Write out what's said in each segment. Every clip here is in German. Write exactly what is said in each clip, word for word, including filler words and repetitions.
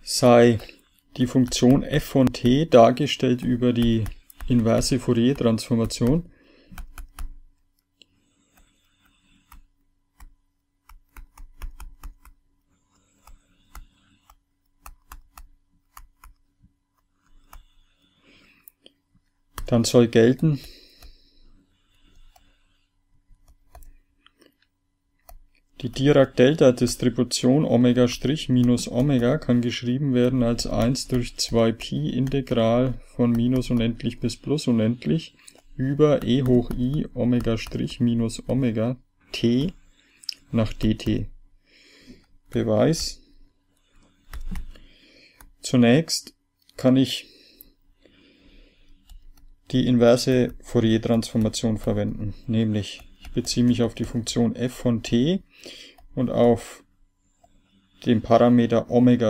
sei die Funktion f von t dargestellt über die inverse Fourier-Transformation. Dann soll gelten, die Dirac-Delta-Distribution Omega' minus Omega kann geschrieben werden als eins durch zwei Pi Integral von minus unendlich bis plus unendlich über e hoch i Omega' minus Omega t nach dt. Beweis. Zunächst kann ich die inverse Fourier-Transformation verwenden, nämlich ich beziehe mich auf die Funktion f von t und auf den Parameter Omega',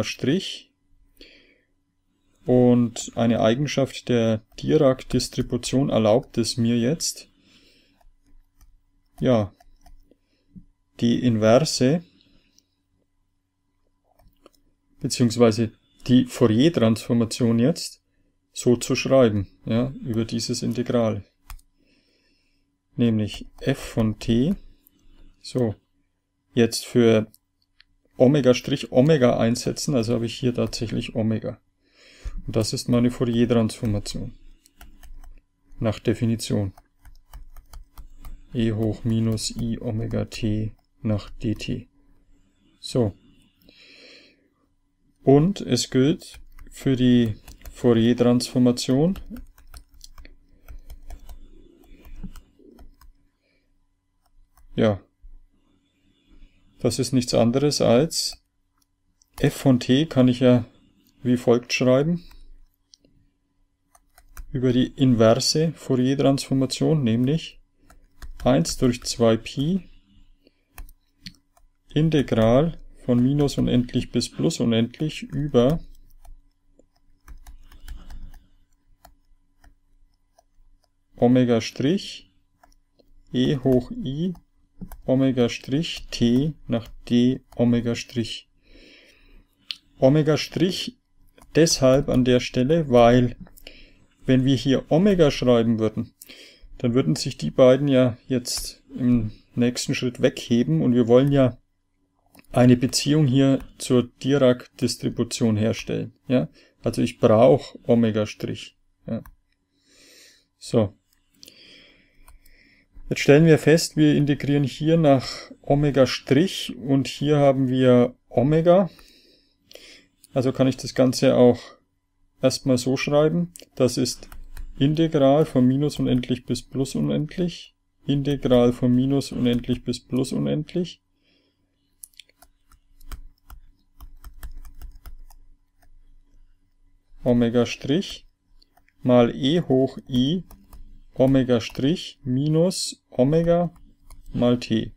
und eine Eigenschaft der Dirac-Distribution erlaubt es mir jetzt, ja, die inverse beziehungsweise die Fourier-Transformation jetzt so zu schreiben, ja, über dieses Integral. Nämlich f von t, so, jetzt für Omega' Omega einsetzen, also habe ich hier tatsächlich Omega. Und das ist meine Fourier-Transformation. Nach Definition. E hoch minus i Omega t nach dt. So. Und es gilt für die Fourier-Transformation ja, das ist nichts anderes als f von t kann ich ja wie folgt schreiben über die inverse Fourier-Transformation, nämlich eins durch zwei Pi Integral von minus unendlich bis plus unendlich über Omega' e hoch i Omega' t nach d Omega'. Omega' deshalb an der Stelle, weil wenn wir hier Omega schreiben würden, dann würden sich die beiden ja jetzt im nächsten Schritt wegheben und wir wollen ja eine Beziehung hier zur Dirac-Distribution herstellen. Ja? Also ich brauche Omega'. Ja. So. Jetzt stellen wir fest, wir integrieren hier nach Omega' und hier haben wir Omega. Also kann ich das Ganze auch erstmal so schreiben. Das ist Integral von minus unendlich bis plus unendlich. Integral von minus unendlich bis plus unendlich. Omega' mal e hoch i Omega' minus Omega mal t.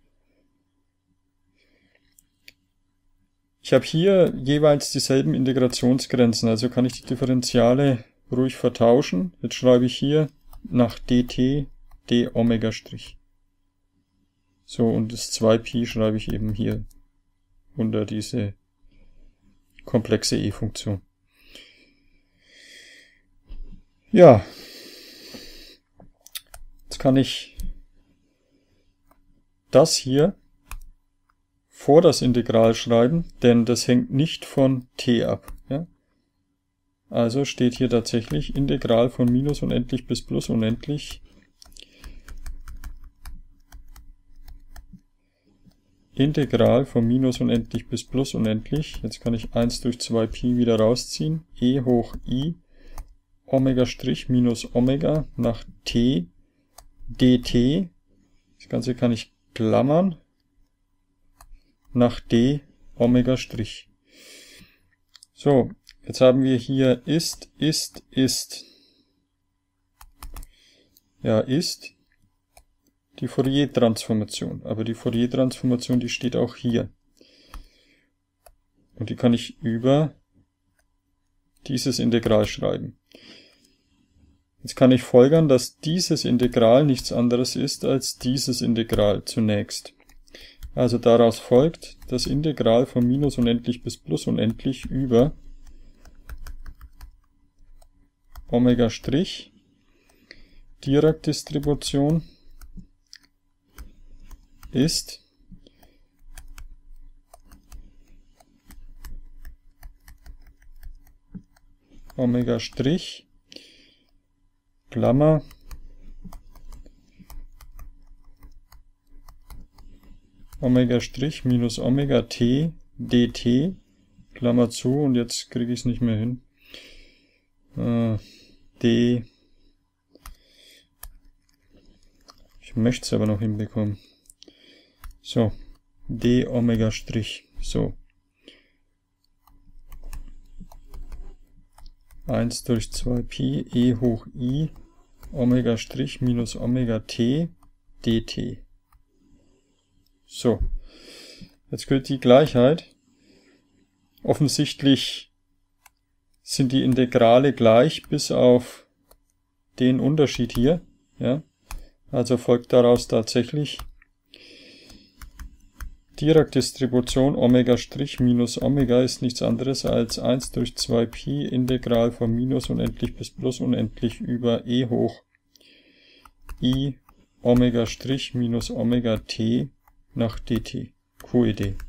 Ich habe hier jeweils dieselben Integrationsgrenzen, also kann ich die Differentiale ruhig vertauschen. Jetzt schreibe ich hier nach dt d Omega'. So, und das zwei Pi schreibe ich eben hier unter diese komplexe e-Funktion. Ja, jetzt kann ich das hier vor das Integral schreiben, denn das hängt nicht von t ab. Ja? Also steht hier tatsächlich Integral von minus unendlich bis plus unendlich Integral von minus unendlich bis plus unendlich. Jetzt kann ich eins durch zwei Pi wieder rausziehen. E hoch i Omega' minus Omega nach t dt. Das Ganze kann ich klammern nach d Omega'. So, jetzt haben wir hier ist, ist, ist. Ja, ist die Fourier-Transformation. Aber die Fourier-Transformation, die steht auch hier. Und die kann ich über dieses Integral schreiben. Jetzt kann ich folgern, dass dieses Integral nichts anderes ist als dieses Integral zunächst. Also daraus folgt das Integral von minus unendlich bis plus unendlich über Omega Strich, Dirac-Distribution ist Omega Strich, Klammer, Omega Strich minus Omega T dt, Klammer zu, und jetzt kriege ich es nicht mehr hin. Äh, d, ich möchte es aber noch hinbekommen. So, d Omega Strich, so. eins durch zwei Pi e hoch i Omega Strich minus Omega T dt. So, jetzt gilt die Gleichheit. Offensichtlich sind die Integrale gleich, bis auf den Unterschied hier. Ja? Also folgt daraus tatsächlich Dirac-Distribution Omega Strich minus Omega ist nichts anderes als eins durch zwei Pi Integral von minus unendlich bis plus unendlich über e hoch i Omega Strich minus Omega T nach dt, Q E D.